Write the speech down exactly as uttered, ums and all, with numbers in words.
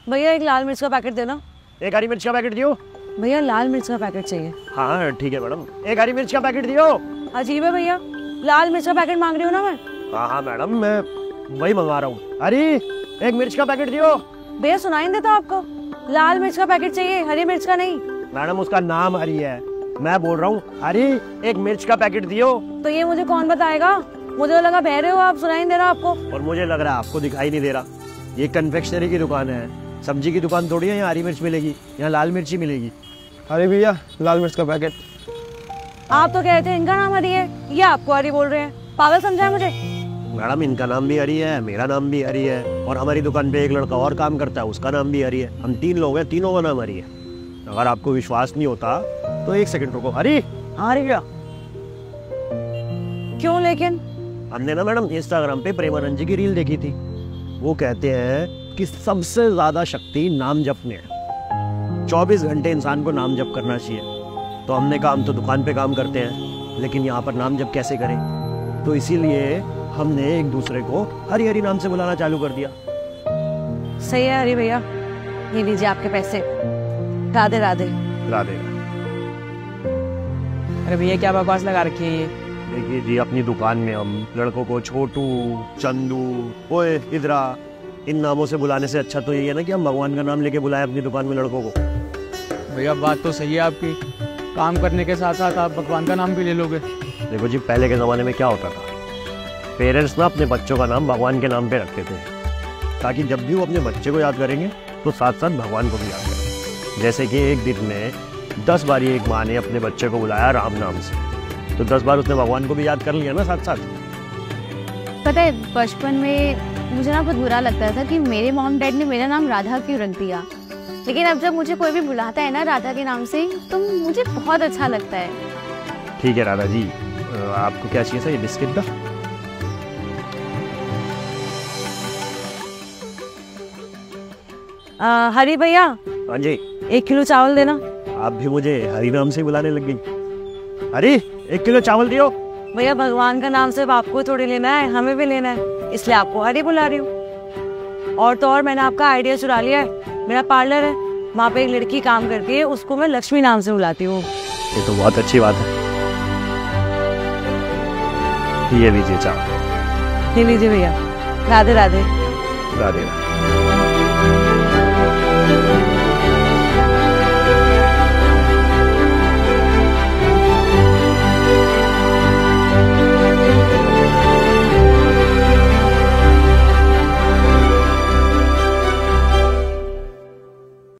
भैया एक लाल मिर्च का पैकेट देना। एक हरी मिर्च का पैकेट दियो। भैया लाल मिर्च का पैकेट चाहिए। हाँ ठीक है मैडम, एक हरी मिर्च का पैकेट दियो। अजीब है भैया, लाल मिर्च का पैकेट मांग रही हूँ ना मैं। हाँ हाँ मैडम, मैं वही मंगवा रहा हूँ। हरी, एक मिर्च का पैकेट दियो। भैया सुनाई नहीं देता आपको? लाल मिर्च का पैकेट चाहिए, हरी मिर्च का नहीं। मैडम उसका नाम हरी है, मैं बोल रहा हूँ हरी, एक मिर्च का पैकेट दियो। तो ये मुझे कौन बताएगा? मुझे तो लगा बह रहे हो आप, सुनाई नहीं दे रहा आपको। और मुझे लग रहा है आपको दिखाई नहीं दे रहा। ये कन्फेक्शनरी की दुकान है, सब्जी की दुकान थोड़ी है। यहाँ हरी मिर्च मिलेगी, यहाँ लाल मिर्च ही मिलेगी। अरे भैया लाल मिर्च का पैकेट। आप तो कह रहे थे इनका नाम हरी है, ये आपको हरी बोल रहे हैं। पागल समझा है मुझे? मैडम इनका नाम भी हरी है, मेरा नाम भी हरी है, और हमारी दुकान पे एक लड़का और काम करता है, उसका नाम भी हरी है। हम तीन लोग हैं, तीनों का नाम हरी है। अगर आपको विश्वास नहीं होता तो एक सेकंड रुको। हरी, हाँ हरी क्या? क्यों लेकिन? हमने ना मैडम इंस्टाग्राम पे प्रेमानंद जी की रील देखी थी। वो कहते हैं कि सबसे ज्यादा शक्ति नाम जप में है। चौबीस घंटे इंसान को नाम जप करना चाहिए। तो हमने कहा हम तो दुकान पे काम करते हैं, लेकिन यहाँ पर नाम जप कैसे करें? तो इसीलिए हमने एक दूसरे को हरी हरी नाम से बुलाना चालू कर दिया। सही है हरी भैया, ये लीजिए आपके पैसे। राधे राधे। राधे। अरे भैया क्या बकवास लगा रखी है ये? देखिए जी, अपनी दुकान में हम लड़कों को छोटू, चंदू, ओए, इधरा, इन नामों से बुलाने से अच्छा तो यही है ना कि हम भगवान का नाम लेके बुलाएं अपनी दुकान में लड़कों को। भैया बात तो सही है आपकी, काम करने के साथ साथ आप भगवान का नाम भी ले लोगे। देखो जी, पहले के ज़माने में क्या होता था, पेरेंट्स ना अपने बच्चों का नाम भगवान के नाम पे रखते थे, ताकि जब भी वो अपने बच्चे को याद करेंगे तो साथ साथ भगवान को भी याद करें। जैसे कि एक दिन में दस बार एक माँ ने अपने बच्चे को बुलाया राम नाम से, तो दस बार उसने भगवान को भी याद कर लिया ना साथ साथ। पता है बचपन में मुझे ना बहुत बुरा लगता था कि मेरे मॉम डैड ने मेरा नाम राधा क्यों रख दिया, लेकिन अब जब मुझे कोई भी बुलाता है ना राधा के नाम से, तो मुझे बहुत अच्छा लगता है। ठीक है राधा जी, आपको क्या चाहिए था? ये बिस्किट का। आ, हरी भैया, हाँ जी। एक किलो चावल देना। आप भी मुझे हरी नाम से बुलाने लग गई। हरी, एक किलो चावल दियो। भैया भगवान का नाम सिर्फ आपको थोड़ी लेना है, हमें भी लेना है, इसलिए आपको हरी बुला रही हूँ। और तो और मैंने आपका आइडिया चुरा लिया है। मेरा पार्लर है, वहाँ पे एक लड़की काम करती है, उसको मैं लक्ष्मी नाम से बुलाती हूँ। ये तो बहुत अच्छी बात है। ये लीजिए चावल। ले लीजिए भैया। राधे राधे। राधे राधे।